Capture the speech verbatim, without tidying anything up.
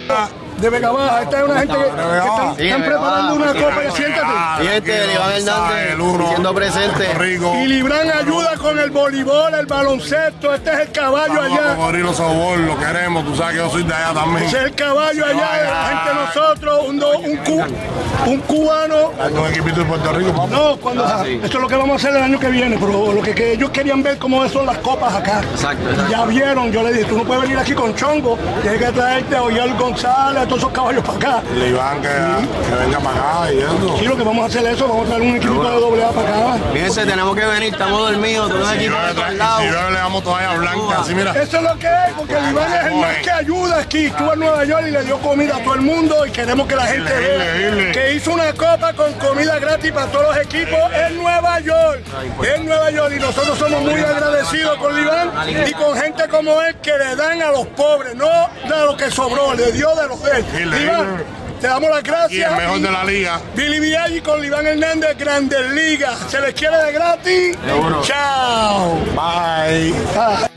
De Vega Baja, esta es una gente que, que están, sí, están preparando una copa y siéntate. Y este, Libán Hernández, siendo presente. Y Libán ayuda con el voleibol, el baloncesto, este es el caballo allá. Cocodrilo Sobor, lo queremos, tú sabes que yo soy de allá también. Ese es el caballo allá de la gente de nosotros, un, un, cu, un cubano. ¿Un equipito de Puerto Rico, papá? No, cuando, ah, sí. Esto es lo que vamos a hacer el año que viene, pero lo que, que ellos querían ver cómo son las copas acá. Exacto, exacto. Ya vieron, yo le dije, tú no puedes venir aquí con chongo, tienes que traerte a Oyal González, todos esos caballos para acá. Libán, que, sí. que venga para acá y eso. Sí, lo que vamos a hacer es eso, vamos a traer un equipo de doble A para acá. Fíjense, tenemos que venir, estamos dormidos, todos los equipos de todos lados. Si yo le damos toalla blanca, así mira. Eso es lo que es, porque Libán es el más que ayuda aquí. Estuvo en Nueva York y le dio comida a todo el mundo y queremos que la gente vea que hizo una copa con comida gratis para todos los equipos en Nueva York. En Nueva York, y nosotros somos muy agradecidos con Libán y con gente como él que le dan a los pobres, no de lo que sobró, le dio de los de él. Libán, te damos las gracias. Y el mejor de la liga. Billy Viaggi con Libán Hernández, Grandes Ligas. ¿Se les quiere de gratis? Seguro. Chao. Bye. Bye.